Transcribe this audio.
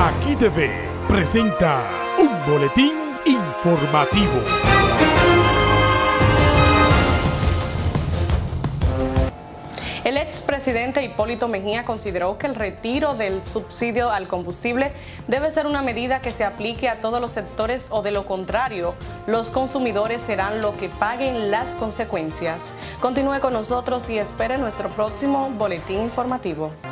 Aquí TV presenta un boletín informativo. El expresidente Hipólito Mejía consideró que el retiro del subsidio al combustible debe ser una medida que se aplique a todos los sectores o de lo contrario, los consumidores serán los que paguen las consecuencias. Continúe con nosotros y espere nuestro próximo boletín informativo.